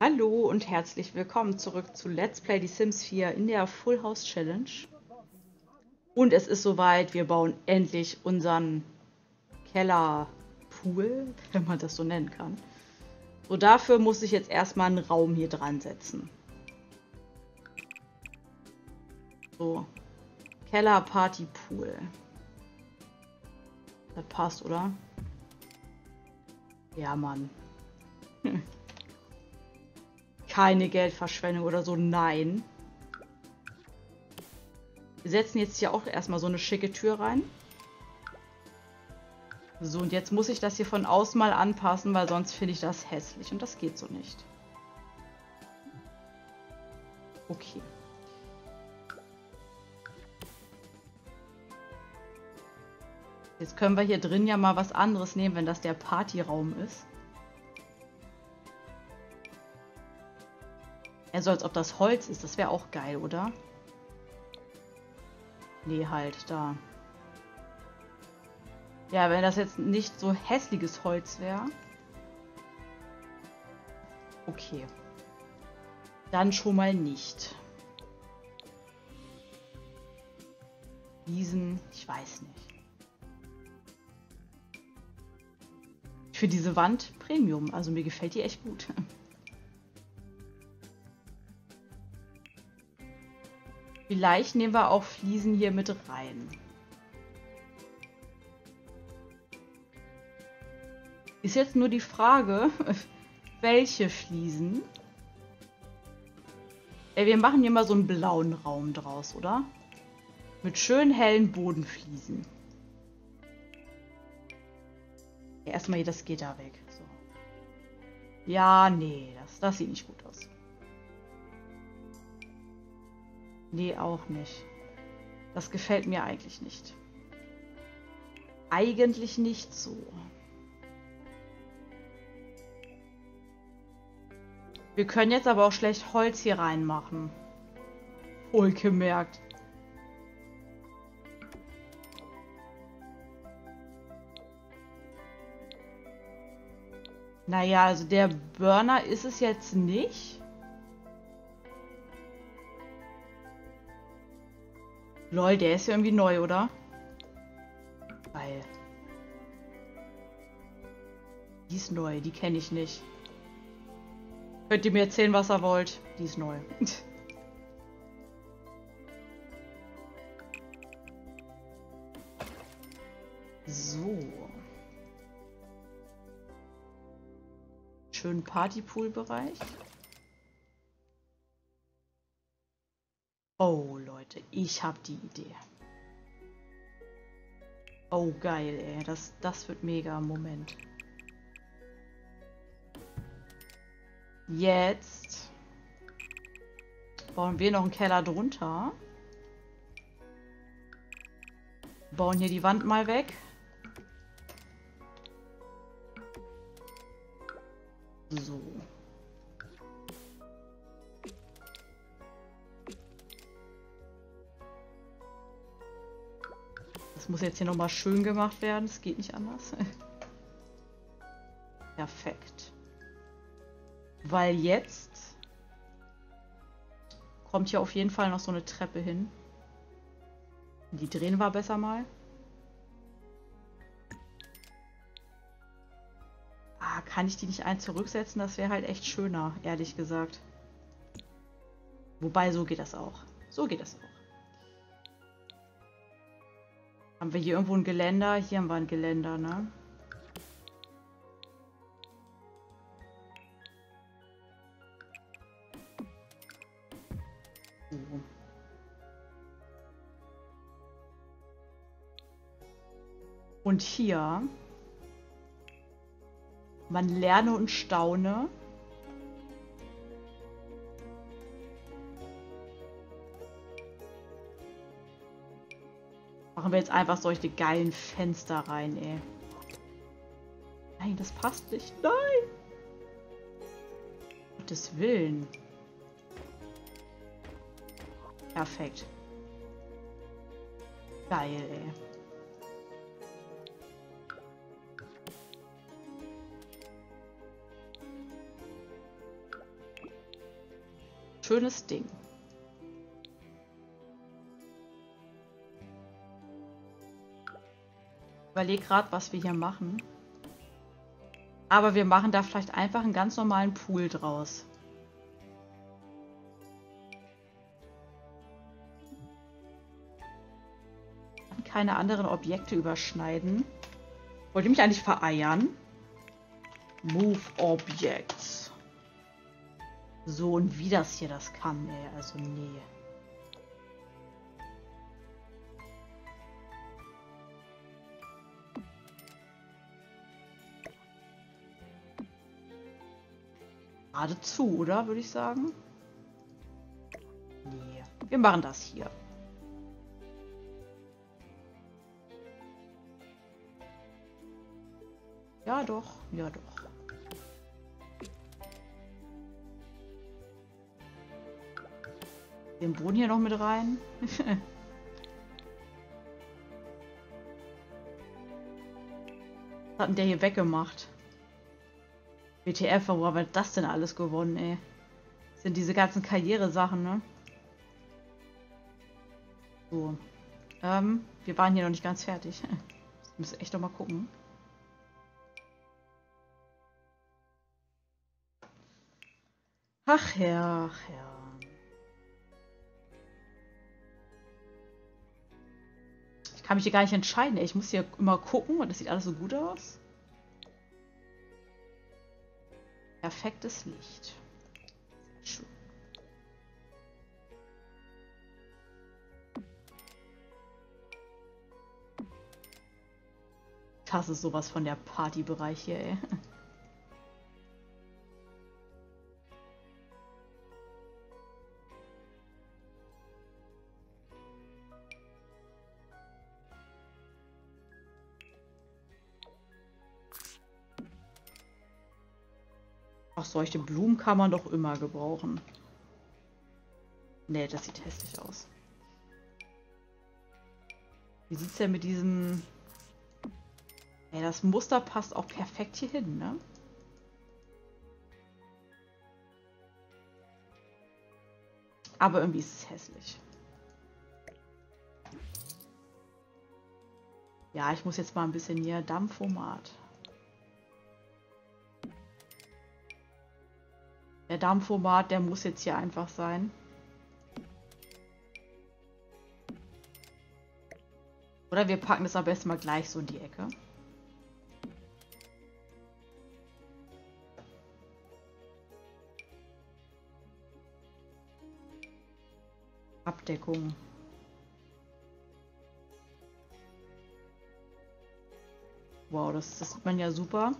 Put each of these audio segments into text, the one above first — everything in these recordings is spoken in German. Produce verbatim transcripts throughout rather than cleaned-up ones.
Hallo und herzlich willkommen zurück zu Let's Play Die Sims vier in der Full House Challenge. Und es ist soweit, wir bauen endlich unseren Kellerpool, wenn man das so nennen kann. So, dafür muss ich jetzt erstmal einen Raum hier dran setzen. So, Keller-Party-Pool. Das passt, oder? Ja, Mann. Hm. Keine Geldverschwendung oder so, nein. Wir setzen jetzt hier auch erstmal so eine schicke Tür rein. So, und jetzt muss ich das hier von außen mal anpassen, weil sonst finde ich das hässlich und das geht so nicht. Okay. Jetzt können wir hier drin ja mal was anderes nehmen, wenn das der Partyraum ist. Ja, so als ob das Holz ist, das wäre auch geil, oder? Nee, halt, da. Ja, wenn das jetzt nicht so hässliches Holz wäre. Okay. Dann schon mal nicht. Diesen, ich weiß nicht. Für diese Wand Premium, also mir gefällt die echt gut. Vielleicht nehmen wir auch Fliesen hier mit rein. Ist jetzt nur die Frage, welche Fliesen. Ey, wir machen hier mal so einen blauen Raum draus, oder? Mit schön hellen Bodenfliesen. Ja, erstmal hier das Gitter weg. So. Ja, nee, das, das sieht nicht gut aus. Nee, auch nicht. Das gefällt mir eigentlich nicht. Eigentlich nicht so. Wir können jetzt aber auch schlecht Holz hier reinmachen. Wohlgemerkt. Naja, also der Burner ist es jetzt nicht. Lol, der ist ja irgendwie neu, oder? Geil. Die ist neu, die kenne ich nicht. Könnt ihr mir erzählen, was ihr wollt? Die ist neu. So. Schönen Partypool-Bereich. Oh, Leute, ich habe die Idee. Oh, geil, ey. Das, das wird mega. Moment. Jetzt bauen wir noch einen Keller drunter. Bauen hier die Wand mal weg. So. Das muss jetzt hier nochmal schön gemacht werden. Es geht nicht anders. Perfekt. Weil jetzt kommt hier auf jeden Fall noch so eine Treppe hin. Die drehen wir besser mal. Ah, kann ich die nicht ein zurücksetzen? Das wäre halt echt schöner, ehrlich gesagt. Wobei, so geht das auch. So geht das auch. Haben wir hier irgendwo ein Geländer? Hier haben wir ein Geländer, ne? So. Und hier, man lerne und staune. Machen wir jetzt einfach solche geilen Fenster rein, ey. Nein, das passt nicht. Nein! Gottes Willen. Perfekt. Geil, ey. schönes Ding. Ich überlege gerade, was wir hier machen. Aber wir machen da vielleicht einfach einen ganz normalen Pool draus. Keine anderen Objekte überschneiden. Wollt ihr mich eigentlich vereiern? Move Objects. So, und wie das hier das kann, ey. Also, nee. Geradezu, oder? Würde ich sagen. Nee. Wir machen das hier. Ja, doch. Ja, doch. Den Boden hier noch mit rein. Was hat denn der hier weggemacht? W T F, wo haben wir das denn alles gewonnen, ey? Das sind diese ganzen Karriere-Sachen, ne? So. Ähm, wir waren hier noch nicht ganz fertig. Ich muss echt noch mal gucken. Ach ja, ach ja. Ich kann mich hier gar nicht entscheiden, ey. Ich muss hier immer gucken und das sieht alles so gut aus. Perfektes Licht. Sehr schön. Das ist sowas von der Partybereich hier, ey. Ach, solche Blumen kann man doch immer gebrauchen. Nee, das sieht hässlich aus. Wie sieht's denn mit diesem... Ey, das Muster passt auch perfekt hier hin, ne? Aber irgendwie ist es hässlich. Ja, ich muss jetzt mal ein bisschen hier Dampfformat. Der Dampfformat, der muss jetzt hier einfach sein. Oder wir packen das am besten mal gleich so in die Ecke. Abdeckung. Wow, das, das sieht man ja super.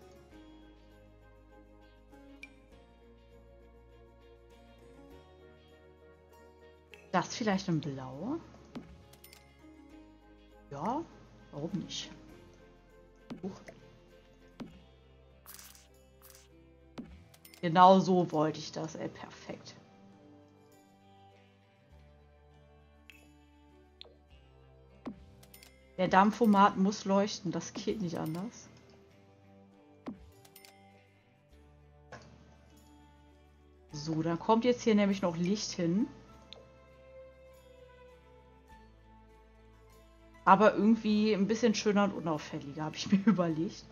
Das vielleicht in Blau? Ja, warum nicht? Huch. Genau so wollte ich das, ey, perfekt. Der Dampfformat muss leuchten, das geht nicht anders. So, dann kommt jetzt hier nämlich noch Licht hin. Aber irgendwie ein bisschen schöner und unauffälliger, habe ich mir überlegt.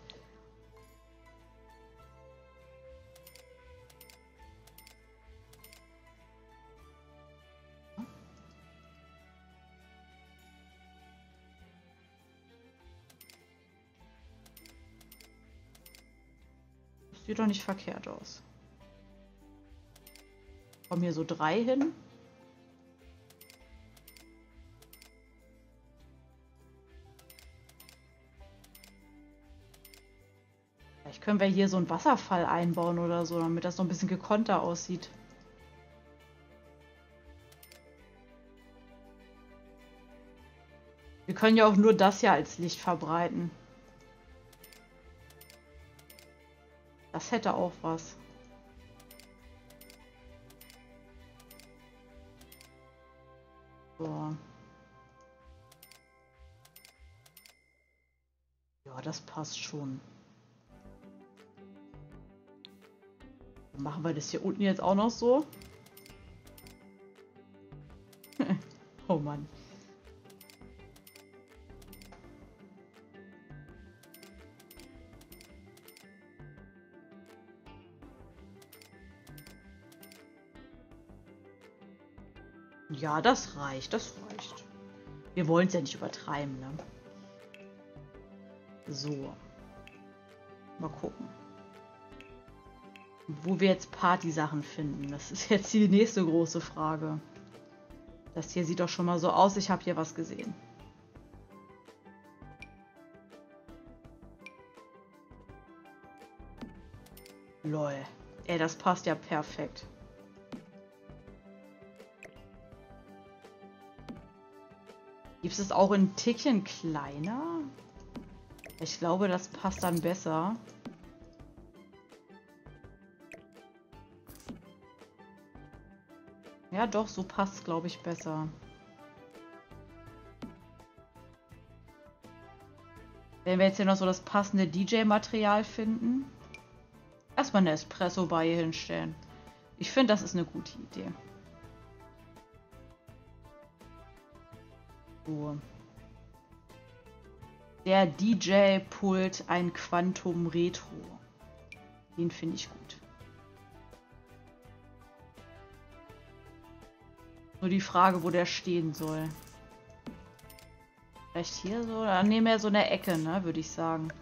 Das sieht doch nicht verkehrt aus. Kommen hier so drei hin. Vielleicht können wir hier so einen Wasserfall einbauen oder so, damit das noch ein bisschen gekonter aussieht. Wir können ja auch nur das hier als Licht verbreiten. Das hätte auch was. So. Ja, das passt schon. Dann machen wir das hier unten jetzt auch noch so. Oh Mann. Ja, das reicht, das reicht. Wir wollen es ja nicht übertreiben, ne? So. Mal gucken. Wo wir jetzt Party-Sachen finden. Das ist jetzt die nächste große Frage. Das hier sieht doch schon mal so aus. Ich habe hier was gesehen. Lol. Ey, das passt ja perfekt. Gibt es auch ein Tickchen kleiner? Ich glaube, das passt dann besser. Ja, doch, so passt es, glaube ich, besser. Wenn wir jetzt hier noch so das passende D J-Material finden. Erstmal eine Espresso-Bar hier hinstellen. Ich finde, das ist eine gute Idee. So. Der D J-Pult, ein Quantum Retro. Den finde ich gut. Nur die Frage, wo der stehen soll. Vielleicht hier so? Dann nehmen wir so eine Ecke, ne, würde ich sagen.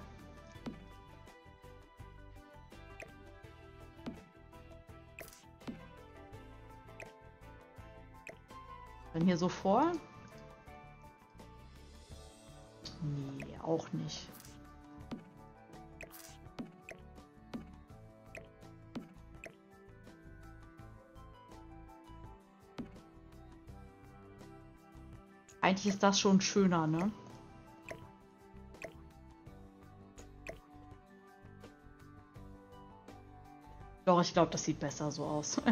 Dann hier so vor? Nee, auch nicht. Eigentlich ist das schon schöner, ne? Doch, ich glaube, das sieht besser so aus.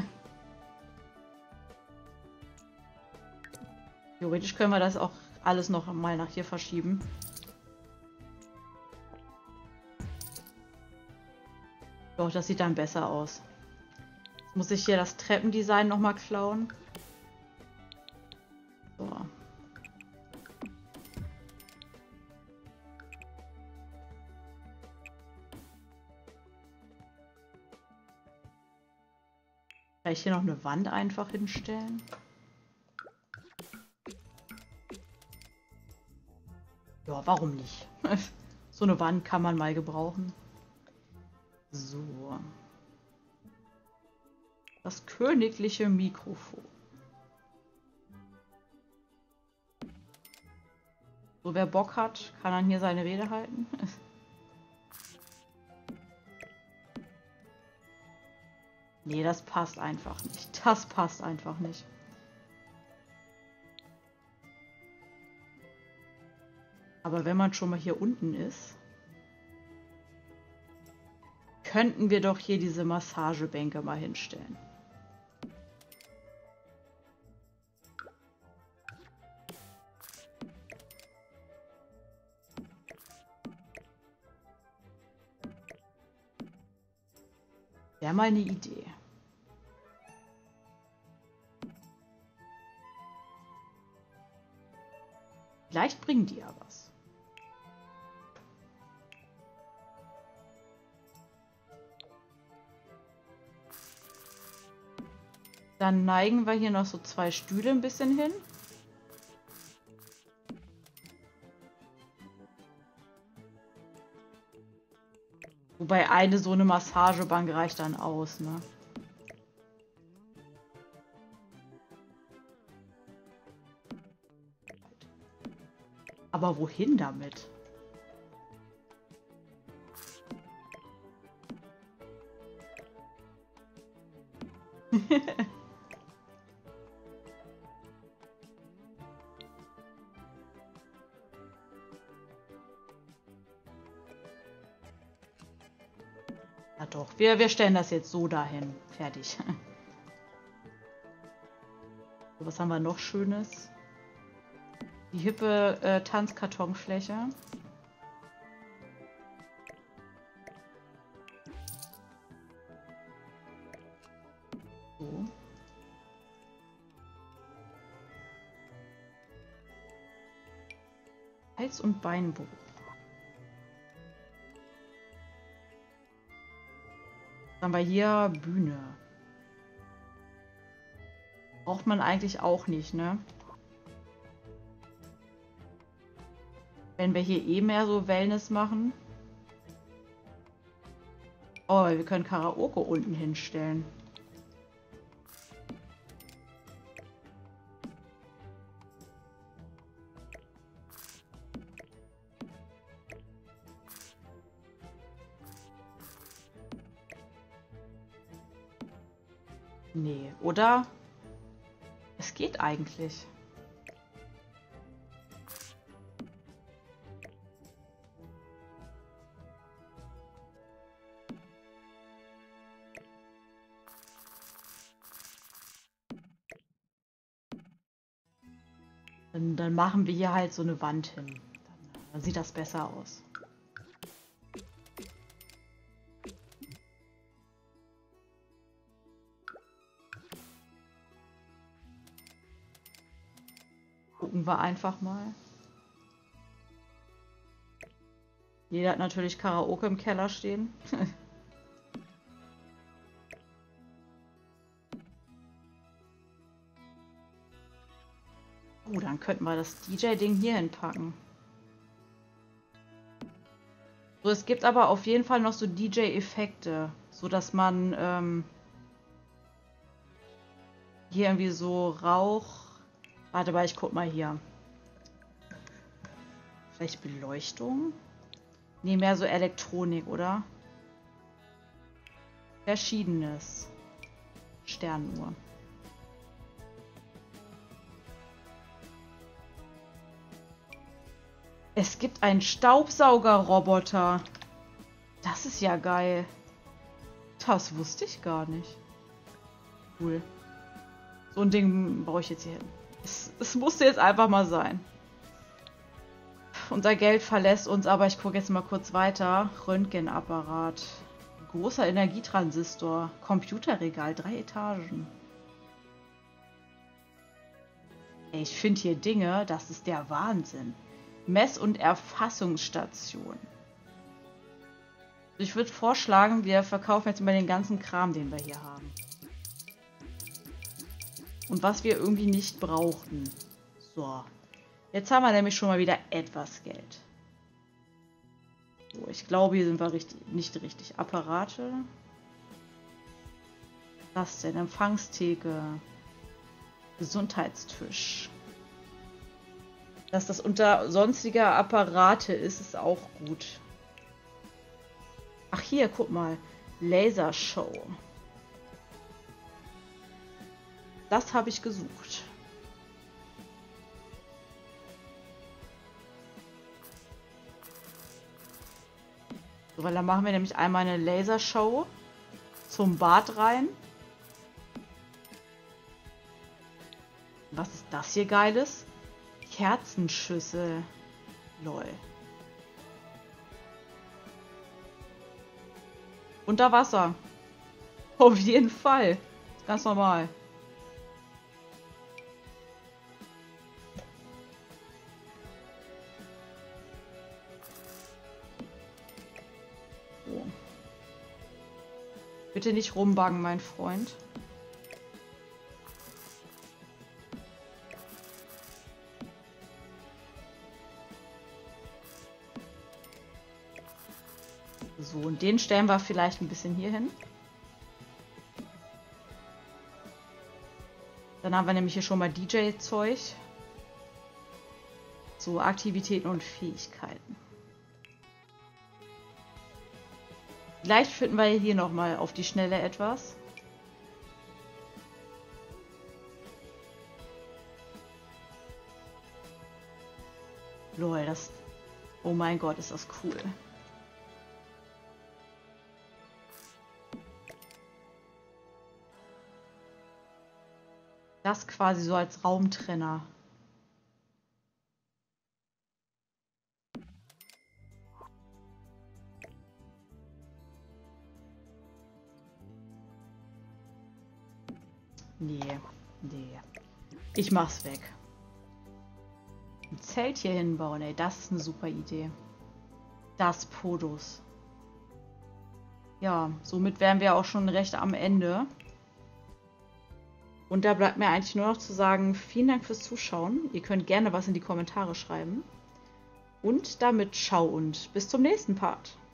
Theoretisch können wir das auch alles noch mal nach hier verschieben. Doch, das sieht dann besser aus. Jetzt muss ich hier das Treppendesign noch mal klauen. So. Kann ich hier noch eine Wand einfach hinstellen? Ja, warum nicht? So eine Wand kann man mal gebrauchen. So. Das königliche Mikrofon. So, wer Bock hat, kann dann hier seine Rede halten. Nee, das passt einfach nicht. Das passt einfach nicht. Aber wenn man schon mal hier unten ist, könnten wir doch hier diese Massagebänke mal hinstellen. Wäre mal eine Idee. Vielleicht bringen die ja was. Dann neigen wir hier noch so zwei Stühle ein bisschen hin. Wobei eine so eine Massagebank reicht dann aus, ne? Aber wohin damit? Ja doch, wir, wir stellen das jetzt so dahin. Fertig. So, was haben wir noch Schönes? Die hippe äh, Tanzkartonfläche. So. Hals- und Beinbruch. Dann haben wir hier Bühne. Braucht man eigentlich auch nicht, ne? Wenn wir hier eh mehr so Wellness machen. Oh, wir können Karaoke unten hinstellen. Nee, oder? Es geht eigentlich. Dann, dann machen wir hier halt so eine Wand hin. Dann, dann sieht das besser aus. Gucken wir einfach mal. Jeder hat natürlich Karaoke im Keller stehen. Oh, dann könnten wir das D J-Ding hier hinpacken. So, es gibt aber auf jeden Fall noch so D J-Effekte, so dass man ähm, hier irgendwie so Rauch... Warte mal, ich guck mal hier. Vielleicht Beleuchtung? Nee, mehr so Elektronik, oder? Verschiedenes. Sternuhr. Es gibt einen Staubsaugerroboter. Das ist ja geil. Das wusste ich gar nicht. Cool. So ein Ding brauche ich jetzt hier hin. Es, es musste jetzt einfach mal sein. Unser Geld verlässt uns, aber ich gucke jetzt mal kurz weiter. Röntgenapparat. Großer Energietransistor. Computerregal. Drei Etagen. Ey, ich finde hier Dinge, das ist der Wahnsinn. Mess- und Erfassungsstation. Ich würde vorschlagen, wir verkaufen jetzt mal den ganzen Kram, den wir hier haben. Und was wir irgendwie nicht brauchten. So. Jetzt haben wir nämlich schon mal wieder etwas Geld. So, ich glaube, hier sind wir richtig, nicht richtig. Apparate. Was denn? Empfangstheke. Gesundheitstisch. Dass das unter sonstiger Apparate ist, ist auch gut. Ach hier, guck mal. Lasershow. Das habe ich gesucht. So, weil dann machen wir nämlich einmal eine Lasershow zum Bad rein. Was ist das hier Geiles? Kerzenschüssel. Lol. Unter Wasser. Auf jeden Fall. Ganz normal. So. Bitte nicht rumbaggen, mein Freund. So, und den stellen wir vielleicht ein bisschen hier hin. Dann haben wir nämlich hier schon mal D J-Zeug. So, Aktivitäten und Fähigkeiten. Vielleicht finden wir hier nochmal auf die Schnelle etwas. Lol, das... Oh mein Gott, ist das cool. Das quasi so als Raumtrenner. Nee, nee. Ich mach's weg. Ein Zelt hier hinbauen, ey, das ist eine super Idee. Das Podus. Ja, somit wären wir auch schon recht am Ende. Und da bleibt mir eigentlich nur noch zu sagen, vielen Dank fürs Zuschauen. Ihr könnt gerne was in die Kommentare schreiben. Und damit ciao und bis zum nächsten Part.